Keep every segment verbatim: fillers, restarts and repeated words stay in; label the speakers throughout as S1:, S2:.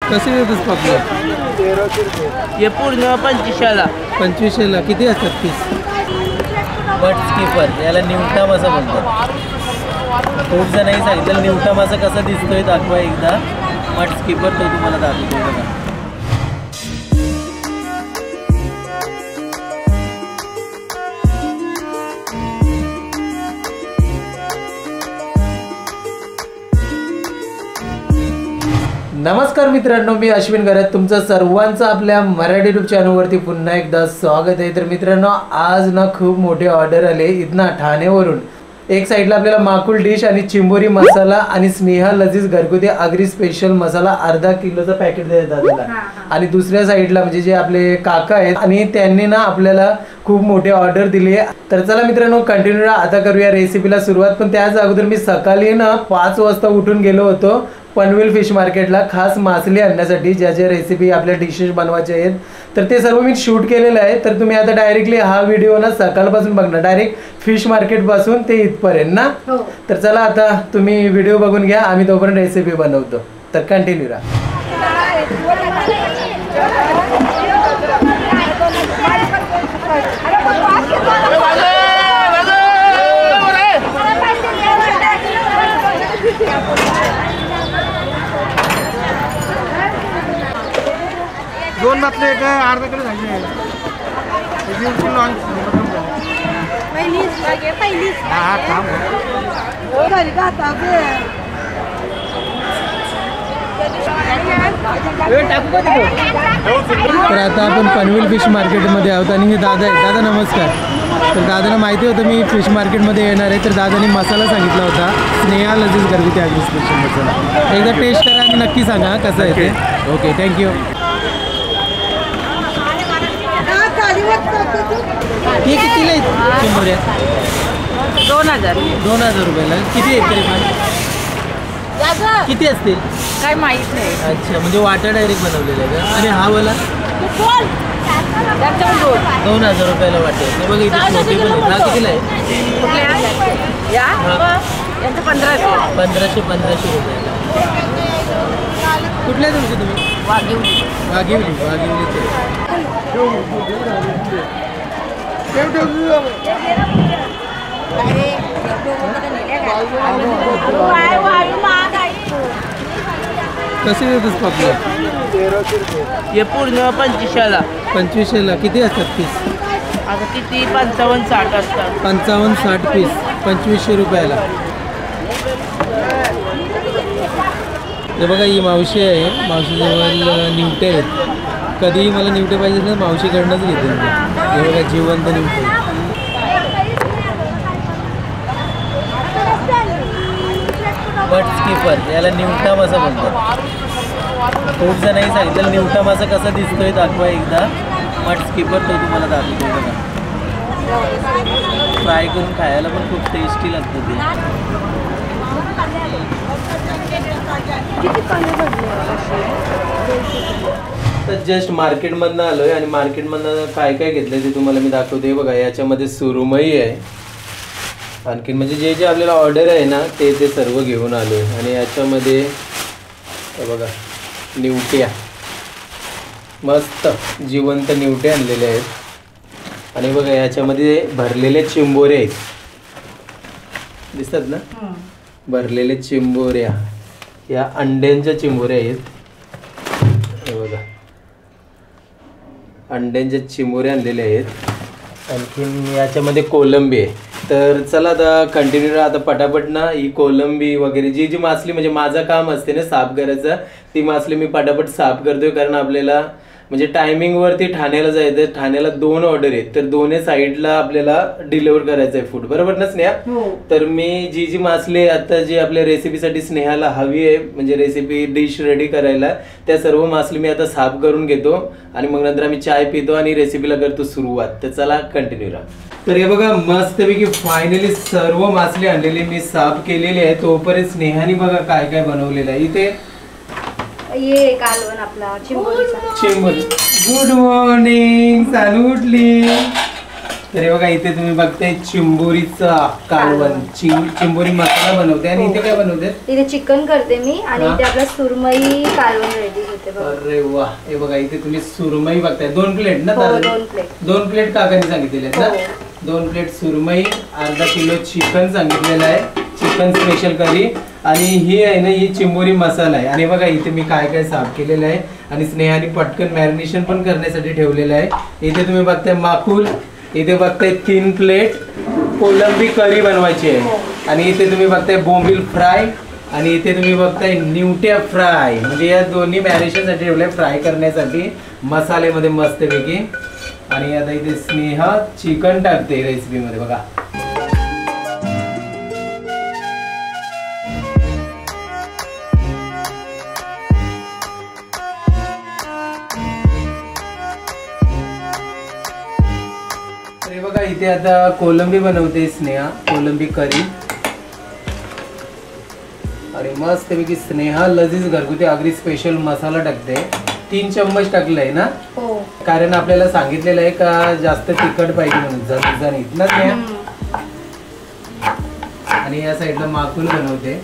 S1: कसे देतोस पापलेट?
S2: ये पूर्ण पंचवीसशेला.
S1: पंचवीसशेला किती असतात पीस?
S3: बट स्किपर याला न्यूटा मासा बोलतात. खूप जणांनी सांगितलं न्यूटा मासा कसा दिसतोय दाखवा एकदा. बट स्किपर तो तुम्हाला दाखवतो बघा.
S1: नमस्कार मित्रांनो, मी अश्विन घरात तुमचं सर्वांचं आपल्या मराठी यूट्यूब चॅनलवरती पुन्हा एकदा स्वागत आहे. तर मित्रांनो, आज ना खूप मोठे ऑर्डर आले इथना ठाणेवरून. एक साईडला आपल्याला माकुल डिश आणि चिंबोरी मसाला आणि स्नेहा लजीज घरगुती आगरी स्पेशल मसाला अर्धा किलोचा पॅकेट देतात आपल्याला. आणि दुसऱ्या साईडला म्हणजे जे आपले काका आहेत आणि त्यांनी ना आपल्याला खूप मोठे ऑर्डर दिली आहे. तर चला मित्रांनो, कंटिन्यू आता करूया रेसिपीला सुरुवात. पण त्याच अगोदर मी सकाळी ना पाच वाजता उठून गेलो होतो पनवेल फिश मार्केटला खास मासली आणण्यासाठी, ज्या ज्या रेसिपी आपल्या डिशेस बनवायचे आहेत. तर ते सर्व मी शूट केलेलं आहे. तर तुम्ही आता डायरेक्टली हा व्हिडिओ ना सकाळपासून बघणार, डायरेक्ट फिश मार्केट पासून ते इथपर्यंत ना. तर चला आता तुम्ही व्हिडिओ बघून घ्या, आम्ही तोपर्यंत रेसिपी बनवतो. तर कंटिन्यू राहा.
S4: दोन बातले एक अर्धा किलो झाले. हा काम
S1: तर आता आपण पनवेल फिश मार्केटमध्ये आहोत आणि हे दादा आहेत. दादा नमस्कार. तर दादांना माहिती होतं मी फिश मार्केटमध्ये येणार आहे. तर दादाने मसाला सांगितला होता स्नेहा लजीज घरगुती आगरी स्पेशल मसाला. एकदा टेस्ट करा आणि नक्की सांगा कसं आहे ते. Okay, thank you. हे कितीला आहेत चिंबोऱ्या?
S2: दोन हजार
S1: दोन हजार रुपयाला. किती आहेत तरी पण किती असतील
S2: काय माहित नाही.
S1: अच्छा, म्हणजे वाटा डायरेक्ट बनवलेलं आहे का? आणि हा वाला दोन हजार रुपयाला वाटेल. हे बघा इथे छोटी पण आहे. हा कितीला आहे?
S2: पंधराशे
S1: पंधराशे पंधराशे रुपयाला. कुठल्या तुमचे तुम्ही?
S2: वाघिवली.
S1: वाघिवली वाघिवलीचे. कसे देतोस पापलेट?
S2: ये पूर्ण पंचवीसशेला.
S1: पंचवीसशेला किती असतात पीस?
S2: आता किती पंचावन्न साठ असतात.
S1: पंचावन्न साठ पीस पंचवीसशे रुपयाला. हे बघा ही मावशी आहे. मावशीजवळ निवटे आहेत. कधीही मला निवटे पाहिजे ना मावशीकडनंच घेते. हे बघा जिवंत निवटे.
S3: बट स्किपर याला न्यूटा मासा बोलतात. खूप जणांनी सांगितलं न्यूटा मासा कसा दिसतोय दाखवा एकदा. बट स्किपर तो तुम्हाला दाखवतो बघा. फ्राय करून खायला पण खूप टेस्टी लागतं ते.
S1: तर जस्ट मार्केटमधनं आलो आहे आणि मार्केटमधनं काय काय घेतलं ते तुम्हाला मी दाखवते. बघा याच्यामध्ये सुरमई आहे. आणखीन म्हणजे जे जे आपल्याला ऑर्डर आहे ना ते ते सर्व घेऊन आलो आहे. आणि याच्यामध्ये बघा निवट्या, मस्त जिवंत निवटे आणलेले आहेत. आणि बघा याच्यामध्ये भरलेले चिंबोरे आहेत, दिसतात ना भरलेले चिंबोऱ्या. या अंड्यांच्या चिंबोऱ्या आहेत. हे बघा अंड्यांच्या चिंबोऱ्या आणलेल्या आहेत. आणखीन याच्यामध्ये कोलंबी आहे. तर चला आता कंटिन्यू आता पटापट ना ही कोलंबी वगैरे जी जी मासली म्हणजे माझं काम असते ना साफ करायचं, ती मासली मी पटापट साफ करतोय. कारण आपल्याला म्हणजे टायमिंगवरती ठाण्याला जायचं. ठाण्याला दोन ऑर्डर आहेत. तर दोन्ही साईडला आपल्याला डिलिव्हर करायचं आहे फूड, बरोबर ना स्नेहा? तर मी जी जी मासली आता जी आपल्या रेसिपीसाठी स्नेहाला हवी आहे म्हणजे रेसिपी डिश रेडी करायला, त्या सर्व मासली मी आता साफ करून घेतो आणि मग नंतर आम्ही चाय पितो आणि रेसिपीला करतो सुरुवात. तर चला कंटिन्यू राहा. तर हे बघा मस्तपैकी फायनली सर्व मासली आणलेली मी साफ केलेली आहे. तोपर्यंत स्नेहाने बघा काय काय बनवलेलं आहे. इथे
S5: ये कालवण आपला चिंबोरीचा.
S1: चिंबोरी. गुड मॉर्निंग, चालू उठली. तर हे बघा इथे तुम्ही बघताय चिंबोरीचा कालवण चिं- चिंबोरी मसाला बनवते आणि इथे काय बनवते?
S5: इथे चिकन करते मी आणि
S1: हा.
S5: इथे आपला सुरमई कालवण रेडी होते बघा.
S1: अरे वा, हे बघा इथे तुम्ही सुरमई बघताय. दोन प्लेट ना
S5: हो,
S1: दादा?
S5: दोन प्लेट.
S1: दोन प्लेट काकांनी सांगितलेले आहेत ना?
S5: हो.
S1: दोन प्लेट सुरमई, अर्धा किलो चिकन सांगितलेलं आहे, चिकन स्पेशल करी. आणि ही आहे ना ही चिंबोरी मसाला आहे. आणि बघा इथे मी काय काय साफ केलेलं आहे आणि स्नेहाने पटकन मॅरिनेशन पण करण्यासाठी ठेवलेलं आहे. इथे तुम्ही बघताय माकुल, इथे बघताय तीन प्लेट कोलंबी करी बनवायची आहे. आणि इथे तुम्ही बघताय बोंबील फ्राय आणि इथे तुम्ही बघताय निवट्या फ्राय. म्हणजे या दोन्ही मॅरिनेशनसाठी ठेवले, फ्राय करण्यासाठी मसाल्यामध्ये मस्तपैकी. आणि आता इथे स्नेहा चिकन टाकते रेसिपीमध्ये बघा. हे बघा इथे आता कोलंबी बनवते स्नेहा, कोलंबी करी. आणि मस्तपैकी स्नेहा लजीज घरगुती आगरी स्पेशल मसाला टाकते. तीन चम्मच टाकलाय ना?
S5: हो.
S1: कारण आपल्याला सांगितलेलं आहे का जास्त तिखट पाहिजे म्हणून झणझणीत ना स्नेहा. आणि या साईडला माकुल बनवते.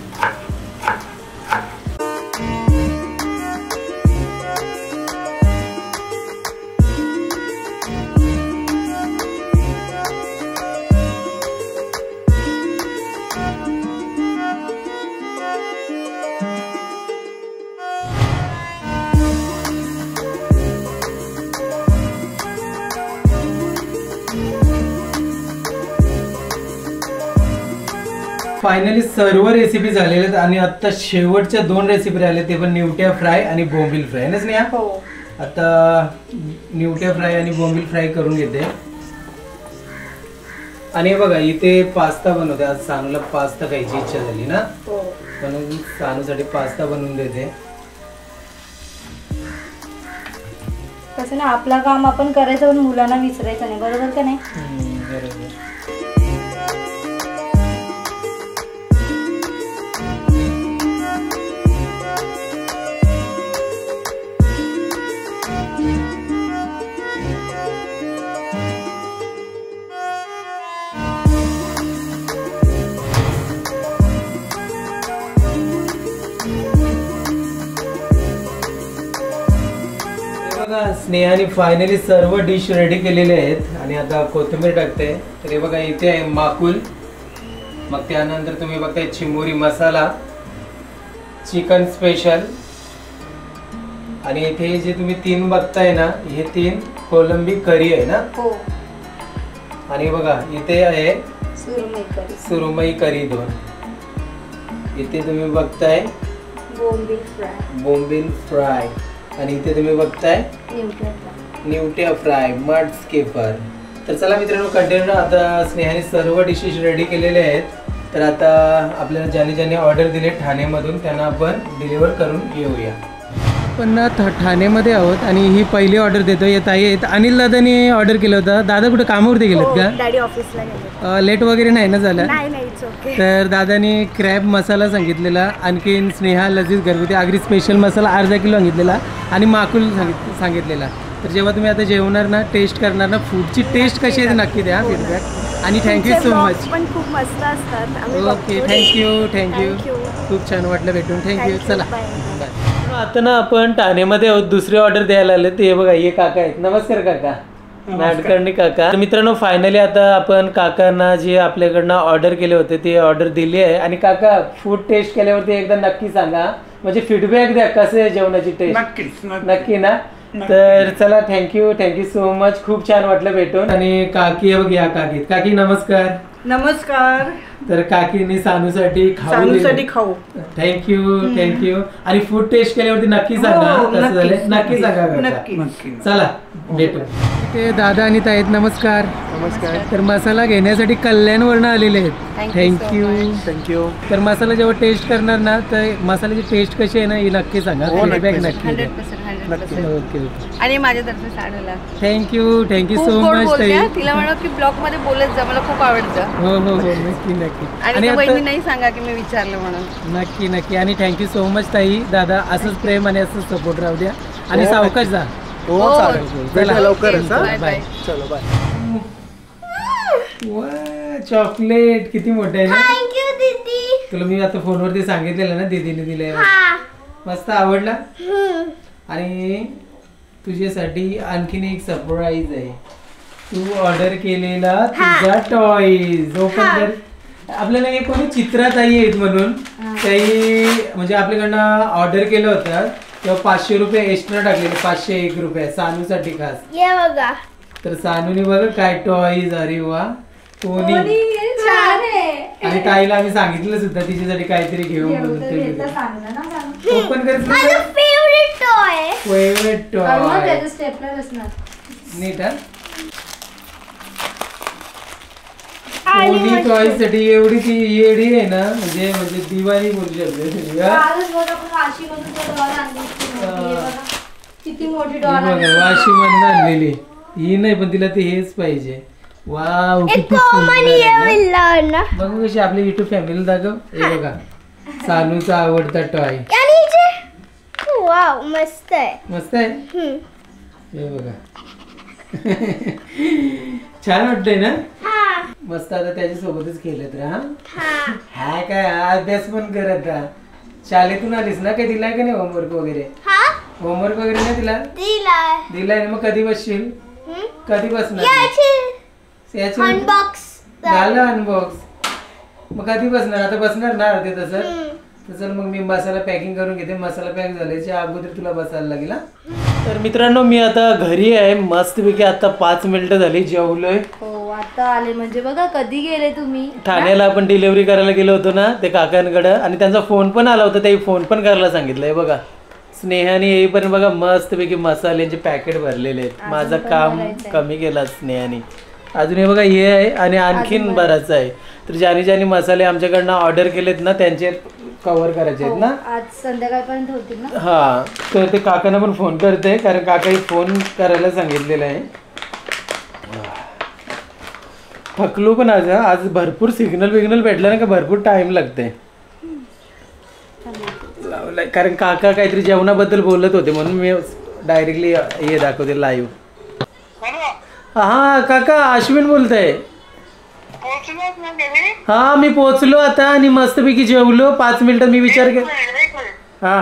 S1: फायनली सर्व रेसिपी झालेल्या आहेत आणि आता शेवटच्या दोन रेसिपी राहिल्या, ते पण निवट्या फ्राय आणि बोंबील फ्राय ना स्नेहा?
S5: हो.
S1: आता निवट्या फ्राय आणि बोंबील फ्राय करून घेते. आणि हे बघा इथे पास्ता बनवते. आज सानूला पास्ता खायची इच्छा झाली ना,
S5: हो.
S1: म्हणून सानूसाठी पास्ता बनवून देते.
S5: कसं ना आपलं काम आपण करायचं पण मुलांना विसरायचं नाही, बरोबर का नाही?
S1: हम्म, बरोबर. स्नेहाने फायनली सर्व डिश रेडी केलेले आहेत आणि आता कोथिंबीर टाकते. तर हे बघा इथे आहे माकुल, मग त्यानंतर तुम्ही बघताय चिंबोरी मसाला, चिकन स्पेशल. आणि इथे जे तुम्ही तीन बघताय ना, हे तीन कोलंबी करी आहे ना.
S5: हो.
S1: आणि बघा इथे आहे
S5: सुरमई करी,
S1: सुरमई करी दोन. इथे तुम्ही बघताय
S5: बोंबील फ्राय,
S1: बोंबील फ्राय. आणि इथे तुम्ही बघताय
S5: निवट्या फ्राय.
S1: निवट्या फ्राय, मड स्केपर. तर चला मित्रांनो, कंटेनर आता स्नेहाने सर्व डिशेस रेडी केलेले आहेत. तर आता आपल्याला ज्याने ज्याने ऑर्डर दिले ठाण्यामधून त्यांना आपण डिलिव्हर करून येऊया. पण ठाण्यामध्ये आहोत आणि ही पहिली ऑर्डर देतो. येत आहेत अनिल दादाने ऑर्डर केलं होतं. दादा कुठे कामावरती गेलेत का?
S5: डॅडी ऑफिसला गेले.
S1: लेट वगैरे नाही ना झालं?
S5: नाही नाही, इट्स ओके.
S1: तर दादाने क्रॅब मसाला सांगितलेला, आणखीन स्नेहा लजीज घरगुती आगरी स्पेशल मसाला अर्धा किलो सांगितलेला आणि माकुल सांगित सांगितलेला. तर जेव्हा तुम्ही आता जेवणार ना, टेस्ट करणार ना, फूडची टेस्ट कशी आहे नक्की द्या फीडबॅक. आणि थँक्यू सो मच.
S5: पण खूप मस्त असतात.
S1: ओके, थँक्यू थँक्यू खूप छान वाटलं भेटून. थँक्यू. चला बाय. आता ना आपण ठाण्यामध्ये आहोत, दुसरी ऑर्डर द्यायला आले. ते बघा हे काका आहेत. नमस्कार काका, नाडकर्णी काका. तर मित्रांनो फायनली आता आपण काकांना जे आपल्याकडनं ऑर्डर केले होते ते ऑर्डर दिली आहे. आणि काका फूड टेस्ट केल्यावरती एकदा नक्की सांगा, म्हणजे फीडबॅक द्या कसं आहे जेवणाची टेस्ट.
S4: नक्कीच
S1: नक्की ना. तर चला थँक्यू थँक्यू सो मच. खूप छान वाटलं भेटून. आणि काकी बघ या काकी. काकी नमस्कार.
S2: नमस्कार.
S1: तर काकीने सानूसाठी खाऊ
S2: सानूसाठी खाऊ.
S1: Thank you thank you. आणि फूड टेस्ट केल्यावरती नक्की सांगा
S2: हो,
S1: कसं झालं.
S2: नक्कीच,
S1: नक्की सांगा काका.
S2: नक्की.
S1: चला भेटू. ते दादा आणि ताईत नमस्कार.
S4: नमस्कार.
S1: तर मसाला घेण्यासाठी कल्याणवरनं आलेले आहेत. Thank you
S4: thank you.
S1: तर मसाला जेव्हा टेस्ट करणार ना, तर मसाल्याची टेस्ट कशी आहे ना ही नक्की सांगा.
S4: हो,
S1: फीडबॅक
S4: नक्कीच.
S1: नक्की द्या. Okay okay.
S2: आणि माझ्यातर्फे साडूला
S1: थँक्यू थँक्यू
S2: खूप
S1: सो
S2: गोड
S1: मच
S2: बोलते
S1: ताई.
S2: हा. तिला म्हणा की ब्लॉग मध्ये बोलत जा, मला खूप आवडतं.
S1: हो हो हो नक्की नक्की.
S2: आणि
S1: आता
S2: बहिणी नाही सांगा की मी विचारलं म्हणून.
S1: नक्की नक्की. आणि थँक्यू सो मच ताई. दादा असंच प्रेम आणि असंच सपोर्ट राहू द्या आणि
S4: हो,
S1: सावकाश जा.
S4: हो
S2: हो.
S4: चालेल.
S1: चला.
S4: भेटूया लवकरच. हा?
S2: Bye bye.
S4: चलो बाय.
S1: वा चॉकलेट किती मोठं आहे ना.
S5: थँक्यू दीदी.
S1: तुला मी आता फोनवरती सांगितलेलं ना दीदीने दिलंय. मस्त आवडला. आणि तुझ्यासाठी आणखीन एक सरप्राईज आहे. तू ऑर्डर केलेला तुझा टॉयज ओपन कर. आपल्याला एक कोणी चित्राताई आहेत म्हणून काही म्हणजे आपल्याकडनं ऑर्डर केलं होतं तेव्हा पाचशे रुपये एक्स्ट्रा टाकलेले. पाचशे एक रुपये सानूसाठी खास.
S5: ये बघा.
S1: तर सानूने बघा काय टॉयज. अरे वा कोणी.
S5: छान आहे.
S1: आणि ताईला आम्ही सांगितलं सुद्धा तिच्यासाठी काहीतरी घेऊ म्हणून. ओपन कर.
S5: Favourite toy.
S1: Favourite toy.
S5: Stapler असणार.
S1: नीट हा. कोणी टॉय साठी एवढी ती येडी आहे ना म्हणजे म्हणजे दिवाळी बोलू शकते.
S5: किती मोठी
S1: वाशी मधून आणलेली ही नाही पण तिला ते हेच पाहिजे. वाव किती सुंदर. बघू कशी आपली युट्यूब फॅमिली दाखव. हे बघा सानूचा आवडता टॉय.
S5: वाव मस्त आहे.
S1: मस्त आहे. हे बघा छान वाटतंय ना. मस्त. आता त्याच्या सोबतच खेळत राहा. हा काय अभ्यास पण करत राहा. शाळेतून आलीस ना काही दिलाय का नाही होमवर्क वगैरे. होमवर्क वगैरे नाही दिला. दिलाय ना. मग कधी बसशील. कधी बसणार झालं अनबॉक्स. मग कधी बसणार. आता बसणार ना अर्धे तसं. चल मग मी मसाला पॅकिंग करून घेते. मसाला पॅक झाल्याच्या अगोदर तुला बसायला लागेल. तर मित्रांनो मी आता घरी आहे मस्तपैकी. आता पाच मिनिटं झाली जेवलोय.
S5: हो आता आले म्हणजे बघा. कधी गेले तुम्ही.
S1: ठाण्याला आपण डिलिव्हरी करायला गेलो होतो ना ते काकांकडे आणि त्यांचा फोन पण आला होता. ते फोन पण करायला सांगितलंय. बघा स्नेहाने येईपर्यंत बघा मस्तपैकी मसाल्यांचे पॅकेट भरलेले आहेत. माझं काम कमी केलं स्नेहाने. अजून हे बघा हे आहे आणि आणखीन बराच आहे. तर ज्याने ज्याने मसाले आमच्याकडनं ऑर्डर केलेत ना त्यांचे कव्हर करायचे आहेत ना.
S5: आज संध्याकाळपर्यंत होतील ना.
S1: हा तर ते काकांना पण फोन करते कारण काकाही फोन करायला सांगितलेलं आहे. थकलो पण आज. आज भरपूर सिग्नल विग्नल भेटला ना का भरपूर टाइम लागते. लावलाय कारण काका काहीतरी जेवणाबद्दल बोलत होते म्हणून मी डायरेक्टली हे दाखवते लाईव्ह. हा काका अश्विन बोलतोय. हा मी पोहोचलो आता आणि मस्तपैकी जेवलो. पाच मिनिटात मी विचार केला. हा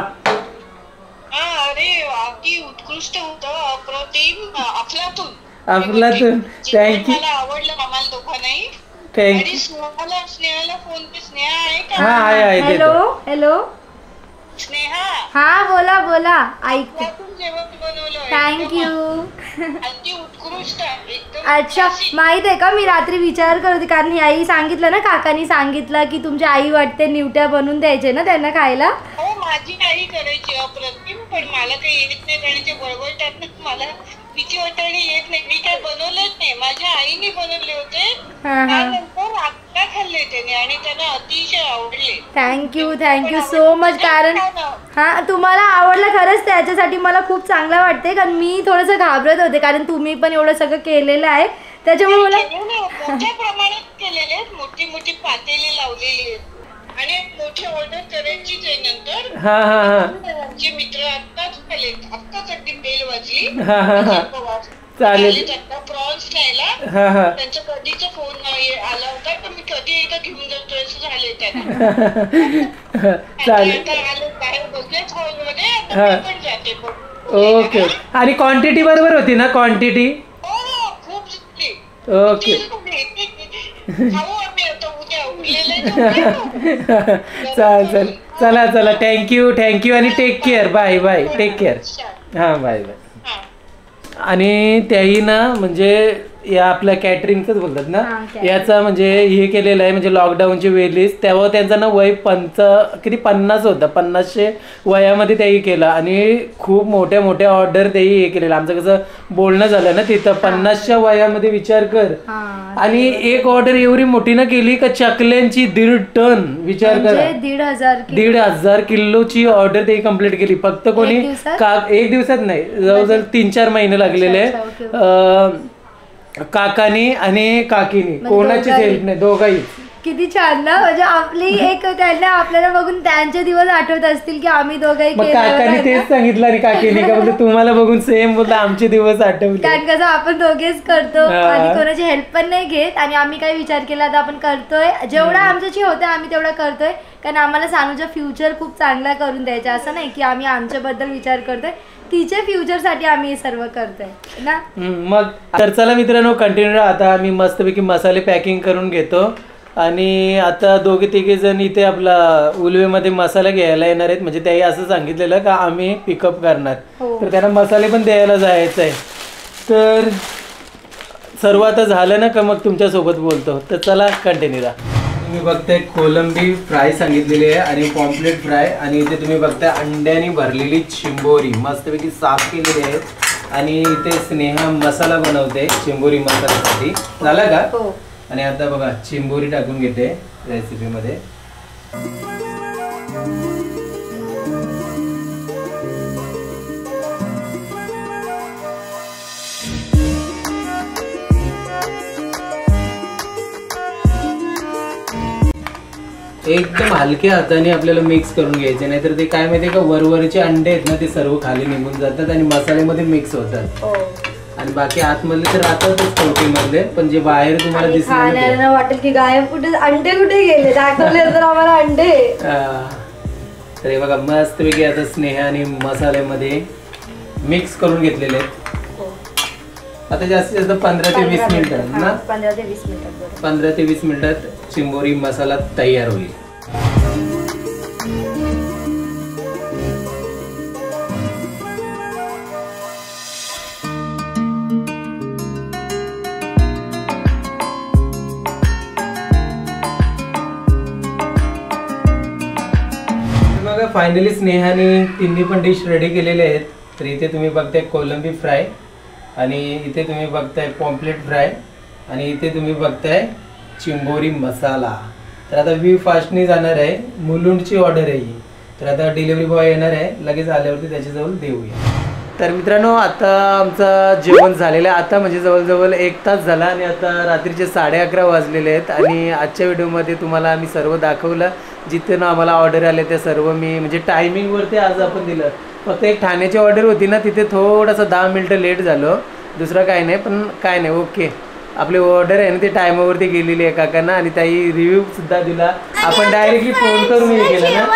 S6: उत्कृष्ट होतं. अप्रतिम. अफलातून.
S1: अफलातून. थँक्यू.
S6: आवडलं आम्हाला दोघांनाही.
S1: थँक्यू.
S6: स्नेहाला स्नेहाला फोन पे. स्नेहा आहे का.
S1: हा आहे आहे.
S5: Hello hello.
S6: स्नेहा
S5: हा बोला बोला. ऐकते.
S6: जेवण बनवलं.
S5: थँक्यू.
S6: अति उत्कृष्ट.
S5: अच्छा माहित आहे का मी रात्री विचार करत होती कारण ही आई सांगितलं ना काकानी सांगितलं की तुमची आई वाटते निवट्या बनवून द्यायचे ना त्यांना खायला.
S6: हो माझी आई करायची अप्रतिम. पण मला काही येत नाही कारण ते बळबळतात. मला भीती वाटते येत नाही. मी काय बनवलंच नाही. माझ्या आईने बनवले होते. त्यानंतर आता खाल्ले त्याने आणि त्यांना अतिशय आवडले.
S5: Thank you thank you so much. कारण हा तुम्हाला आवडलं खरंच त्याच्यासाठी मला खूप चांगलं वाटते कारण मी थोडंसं घाबरत होते कारण तुम्ही पण एवढं सगळं केलेलं आहे त्याच्यामुळे मला
S6: मोठ्या प्रमाणात केलेले आहेत. मोठी मोठी पातेली लावलेली आहेत आणि मोठी ऑर्डर करायचीच आहे नंतर.
S1: हा हा हा.
S6: आमचे मित्र आत्ताच आले. आत्ताच अगदी बेल वाजली.
S1: हा हा हा. चालेल.
S6: प्रॉन्स न्यायला.
S1: हा हा.
S6: त्यांचा कधीचा फोन आला होता तर मी कधी एकदा घेऊन जातो असं झाले त्यांना.
S1: चालेल.
S6: बाहेर बसलेच हॉलमध्ये पण जाते.
S1: ओके. आणि क्वांटिटी बरोबर होती ना. क्वांटिटी
S6: हो खूप झाली.
S1: ओके.
S6: खाऊ आम्ही आता उद्या उरलेलं.
S1: चालेल चालेल. चला चला. थँक्यू थँक्यू आणि take care. Bye bye. Take care. हां बाय बाय. आणि त्याही ना म्हणजे या आपल्या कॅटरिंगचंच बोलतात ना याचा म्हणजे हे केलेलं आहे म्हणजे लॉकडाऊनची वेळेस तेव्हा त्यांचा ना वय पंच किती पन्नास होता. पन्नासशे वयामध्ये त्याही केलं आणि खूप मोठ्या मोठ्या ऑर्डर तेही हे केलेलं. आमचं कसं बोलणं झालं ना तिथं पन्नासच्या वयामध्ये विचार कर. आणि एक ऑर्डर एवढी मोठी ना केली का चकल्यांची दीड टन विचार करा.
S5: दीड हजार
S1: दीड हजार किलोची ऑर्डर ते कम्प्लीट केली. फक्त कोणी का एक दिवसात नाही जवळजवळ तीन चार महिने लागलेले. काकानी आणि काकीनी कोणाचीच हेल्प नाही. दोघाही
S5: किती छान ना, म्हणजे आपली एक त्यांना आपल्याला बघून त्यांचे दिवस आठवत असतील की आम्ही दोघंही
S1: मग काकाने तेच सांगितलं आणि काकीने का बोलतो तुम्हाला बघून सेम बोलतो आमचे दिवस आठवले.
S5: कारण कसं आपण दोघेच करतो आणि कोणाची हेल्प पण नाही घेत आणि आम्ही काही विचार केला तर आपण करतोय जेवढा आमच्याशी होतं आम्ही तेवढा करतोय. कारण आम्हाला सानूचा फ्युचर खूप चांगला करून द्यायचा, असं नाही की आम्ही आमच्याबद्दल विचार करतोय, तिच्या फ्युचरसाठी आम्ही हे सर्व करतोय ना.
S1: मग तर चला मित्रांनो कंटिन्यू. आता आम्ही मस्तपैकी मसाले पॅकिंग करून घेतो आणि आता दोघे तिघे जण इथे आपला उलवेमध्ये मसाला घ्यायला येणार आहेत. म्हणजे त्याही असं सांगितलेलं का आम्ही पिकअप करणार, तर त्यांना मसाले पण द्यायला जायचं आहे. तर सर्व आता झालं ना का मग तुमच्यासोबत बोलतो. तर चला कंटिन्यू राहा. तुम्ही बघताय कोलंबी फ्राय सांगितलेली आहे आणि पॉम्पलेट फ्राय, आणि इथे तुम्ही बघताय अंड्याने भरलेली चिंबोरी मस्तपैकी साफ केलेली आहे. आणि इथे स्नेहा मसाला बनवते चिंबोरी मसाल्यासाठी. झाला का? आणि आता बघा चिंबोरी टाकून घेते रेसिपीमध्ये. एकदम हलक्या हाताने आपल्याला मिक्स करून घ्यायचे, नाहीतर ते काय माहितीये का वरवरचे अंडे आहेत ना ते सर्व खाली निघून जातात आणि मसाल्यामध्ये मिक्स होतात. आणि बाकी आतमधले तर राहतातच पोटी मधले, पण जे बाहेर तुम्हाला दिसणार
S5: वाटेल की गायब कुठे अंडे कुठे गेले दाखवले तर आम्हाला अंडे.
S1: तर हे बघा मस्तपैकी आता स्नेहाने मसाल्यामध्ये मिक्स करून घेतलेले आहेत. आता जास्तीत जास्त पंधरा ते वीस मिनिटात ना
S5: पंधरा ते वीस मिनिटात
S1: पंधरा ते वीस मिनिटात चिंबोरी मसाला तयार होईल. बघा फायनली स्नेहाने तिन्ही पण डिश रेडी केलेले आहेत. तर इथे तुम्ही बघताय कोलंबी फ्राय, आणि इथे तुम्ही बघताय पॉम्पलेट फ्राय, आणि इथे तुम्ही बघताय चिंबोरी मसाला. तर आता वी फास्टनी जाणार आहे, मुलुंडची ऑर्डर आहे ही. तर आता डिलिव्हरी बॉय येणार आहे, लगेच आल्यावरती त्याच्याजवळ देऊया. तर मित्रांनो आता आमचं जेवण झालेलं आहे. आता म्हणजे जवळजवळ एक तास झाला आणि आता रात्रीचे साडे अकरा वाजलेले आहेत. आणि आजच्या व्हिडिओमध्ये तुम्हाला आम्ही सर्व दाखवलं, जिथे ना आम्हाला ऑर्डर आले ते सर्व मी म्हणजे टायमिंगवरती आज आपण दिलं. फक्त एक ठाण्याची ऑर्डर होती ना, तिथे थोडासा दहा मिनटं लेट झालं, दुसरं काय नाही. पण काय नाही, ओके. आपली ऑर्डर आहे ना ती टायमावरती गेलेली आहे काकांना, आणि त्याही रिव्ह्यू सुद्धा दिला. आपण डायरेक्टली फोन करून हे केलं ना.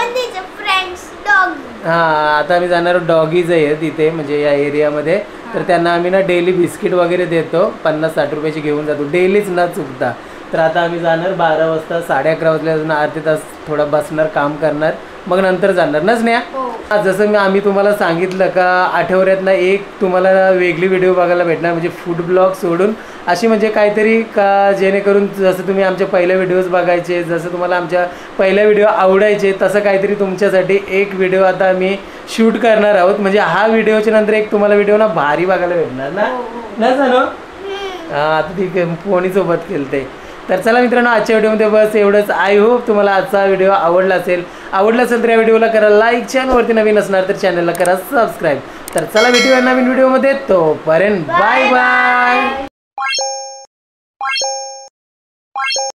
S1: हां आता आम्ही जाणार डॉगीज आहे तिथे म्हणजे या एरियामध्ये. तर त्यांना आम्ही ना डेली बिस्किट वगैरे देतो, पन्नास साठ रुपयाची घेऊन जातो डेलीच न चुकता. तर आता आम्ही जाणार बारा वाजता, साडे अकरा वाजल्यापासून अर्धे तास थोडा बसणार, काम करणार, मग नंतर जाणार ना स्नेहा. जसं मी आम्ही तुम्हाला सांगितलं का आठवड्यातनं एक तुम्हाला वेगळी व्हिडिओ बघायला भेटणार, म्हणजे फूड ब्लॉग सोडून अशी म्हणजे काहीतरी का जेणेकरून जसं तुम्ही आमच्या पहिल्या व्हिडिओज बघायचे, जसं तुम्हाला आमच्या पहिल्या व्हिडिओ आवडायचे, तसं काहीतरी तुमच्यासाठी एक व्हिडिओ आता आम्ही शूट करणार आहोत. म्हणजे हा व्हिडिओच्या नंतर एक तुम्हाला व्हिडिओ ना भारी बघायला भेटणार ना ना जाणो. हां आता ती फोनीसोबत केलं ते. तर चला मित्रांनो आजच्या व्हिडिओमध्ये बस एवढंच. आय होप तुम्हाला आजचा व्हिडिओ आवडला असेल. आवडला असेल तर या व्हिडिओला करा लाईक, चॅनलवरती नवीन असणार तर चॅनलला करा सबस्क्राईब. तर चला भेटूया नवीन व्हिडिओमध्ये, तोपर्यंत बाय बाय.